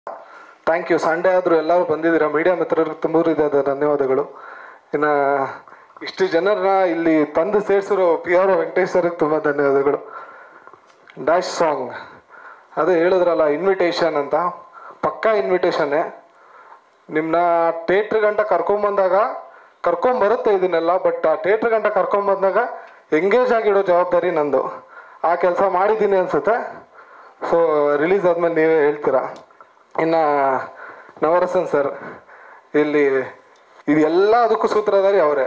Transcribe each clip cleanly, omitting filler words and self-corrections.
Thank you. Sunday ಆದರೂ ಎಲ್ಲರೂ ಬಂದಿದ್ದೀರಾ. ಮೀಡಿಯಾ ಮಿತ್ರರಿಗೆ ತುಂಬ ಧನ್ಯವಾದಗಳು. ಇನ್ನು ಇಷ್ಟು ಜನರನ್ನ ಇಲ್ಲಿ ತಂದು ಸೇರಿಸಿರೋ PR ವೆಂಕಟೇಶ್ ಸರ್ಗೆ ತುಂಬ ಧನ್ಯವಾದಗಳು. ಡ್ಯಾಶ್ ಸಾಂಗ್ ಅದೇ ಹೇಳಿದ್ರಲ್ಲ, ಇನ್ವಿಟೇಷನ್ ಅಂತ, ಪಕ್ಕಾ ಇನ್ವಿಟೇಷನ್ನೇ. ನಿಮ್ಮನ್ನ ಥಿಯೇಟ್ರ್ ಗಂಟ ಕರ್ಕೊಂಬರುತ್ತೆ ಇದನ್ನೆಲ್ಲ. ಬಟ್ ಆ ಥಿಯೇಟ್ರ್ ಗಂಟ ಕರ್ಕೊಂಬಂದಾಗ ಎಂಗೇಜ್ ಆಗಿಡೋ ಜವಾಬ್ದಾರಿ ನಂದು. ಆ ಕೆಲಸ ಮಾಡಿದ್ದೀನಿ ಅನಿಸುತ್ತೆ. ಸೊ ರಿಲೀಸ್ ಆದಮೇಲೆ ನೀವೇ ಹೇಳ್ತೀರಾ. ಇನ್ನು ನವರಸನ್ ಸರ್ ಇಲ್ಲಿ ಇದು ಎಲ್ಲದಕ್ಕೂ ಸೂತ್ರಧಾರಿ ಅವರೇ.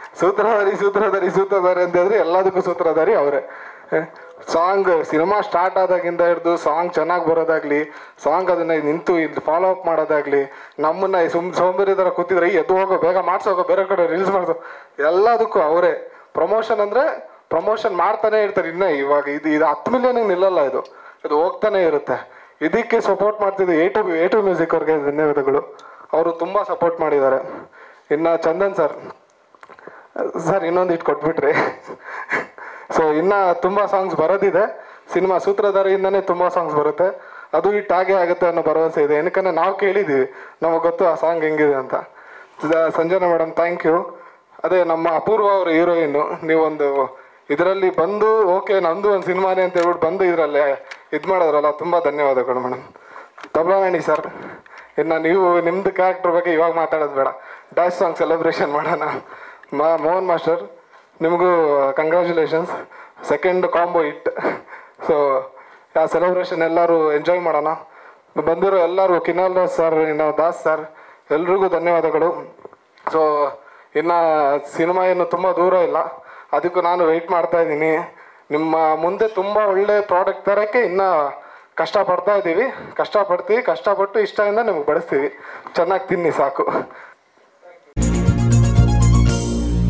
ಸೂತ್ರಧಾರಿ ಅಂತಂದರೆ ಎಲ್ಲದಕ್ಕೂ ಸೂತ್ರಧಾರಿ ಅವರೇ. ಸಾಂಗ್ ಸಿನಿಮಾ ಸ್ಟಾರ್ಟ್ ಆದಾಗಿಂದ ಹಿಡಿದು ಸಾಂಗ್ ಚೆನ್ನಾಗಿ ಬರೋದಾಗಲಿ, ಸಾಂಗ್ ಅದನ್ನು ನಿಂತು ಇಲ್ಲಿ ಫಾಲೋ ಅಪ್ ಮಾಡೋದಾಗಲಿ, ನಮ್ಮನ್ನು ಸೋಂಬೇರಿ ಥರ ಕೂತಿದ್ರೆ ಎದ್ದು ಹೋಗೋ, ಬೇಗ ಮಾಡಿಸೋಗೋ, ಬೇರೆ ಕಡೆ ರೀಲ್ಸ್ ಮಾಡಿಸೋ, ಎಲ್ಲದಕ್ಕೂ ಅವರೇ. ಪ್ರಮೋಷನ್ ಅಂದರೆ ಪ್ರಮೋಷನ್ ಮಾಡ್ತಾನೆ ಇರ್ತಾರೆ. ಇನ್ನು ಇವಾಗ ಇದು 10 ಮಿಲಿಯನ್ಗೆ ನಿಲ್ಲಲ್ಲ, ಇದು ಹೋಗ್ತಾನೆ ಇರುತ್ತೆ. ಇದಕ್ಕೆ ಸಪೋರ್ಟ್ ಮಾಡ್ತಿದ್ದು ಎ ಟು ಮ್ಯೂಸಿಕ್ ಅವ್ರಿಗೆ ಧನ್ಯವಾದಗಳು. ಅವರು ತುಂಬ ಸಪೋರ್ಟ್ ಮಾಡಿದ್ದಾರೆ. ಇನ್ನು ಚಂದನ್ ಸರ್ ಇನ್ನೊಂದು ಇಟ್ಟು ಕೊಟ್ಬಿಟ್ರಿ. ಸೊ ಇನ್ನು ತುಂಬ ಸಾಂಗ್ಸ್ ಬರೋದಿದೆ. ಸಿನಿಮಾ ಸೂತ್ರಧಾರಿಯಿಂದನೇ ತುಂಬ ಸಾಂಗ್ಸ್ ಬರುತ್ತೆ. ಅದು ಹಿಟ್ ಆಗೇ ಆಗುತ್ತೆ ಅನ್ನೋ ಭರವಸೆ ಇದೆ. ಏನಕ್ಕಂದ್ರೆ ನಾವು ಕೇಳಿದ್ದೀವಿ, ನಮಗೆ ಗೊತ್ತು ಆ ಸಾಂಗ್ ಹೆಂಗಿದೆ ಅಂತ. Sanjana madam thank you. ಅದೇ ನಮ್ಮ ಅಪೂರ್ವ ಅವರು ಹೀರೋಯಿನ್ನು. ನೀವೊಂದು ಇದರಲ್ಲಿ ಬಂದು ಓಕೆ ನಮ್ಮದು ಒಂದು ಸಿನಿಮಾನೇ ಅಂತ ಹೇಳ್ಬಿಟ್ಟು ಬಂದು ಇದರಲ್ಲಿ ಇದು ಮಾಡೋದ್ರಲ್ಲ, ತುಂಬ ಧನ್ಯವಾದಗಳು ಮೇಡಮ್. ತಬಲಾನಣಿ ಸರ್, ಇನ್ನು ನೀವು ನಿಮ್ಮದು ಕ್ಯಾರೆಕ್ಟರ್ ಬಗ್ಗೆ ಇವಾಗ ಮಾತಾಡೋದು ಬೇಡ, ಡ್ಯಾಶ್ ಸಾಂಗ್ ಸೆಲೆಬ್ರೇಷನ್ ಮಾಡೋಣ. ಮೋಹನ್ ಮಾಸ್ಟರ್ ನಿಮಗೂ congratulations, second combo hit. So ಆ ಸೆಲೆಬ್ರೇಷನ್ ಎಲ್ಲರೂ ಎಂಜಾಯ್ ಮಾಡೋಣ. ಬಂದಿರೋ ಎಲ್ಲರೂ ಕಿನಾಲ್ ಸರ್, ಇನ್ನು ದಾಸ್ ಸರ್, ಎಲ್ರಿಗೂ ಧನ್ಯವಾದಗಳು. ಸೊ ಇನ್ನು ಸಿನಿಮಾ ಏನು ತುಂಬ ದೂರ ಇಲ್ಲ, ಅದಕ್ಕೂ ನಾನು ವೆಯ್ಟ್ ಮಾಡ್ತಾಯಿದ್ದೀನಿ. ನಿಮ್ಮ ಮುಂದೆ ತುಂಬ ಒಳ್ಳೆ ಪ್ರಾಡಕ್ಟ್ ತರೋಕ್ಕೆ ಇನ್ನೂ ಕಷ್ಟಪಡ್ತಾ ಇದ್ದೀವಿ. ಕಷ್ಟಪಟ್ಟು ಇಷ್ಟದಿಂದ ನಿಮ್ಗೆ ಬಡಿಸ್ತೀವಿ. ಚೆನ್ನಾಗಿ ತಿನ್ನಿ ಸಾಕು.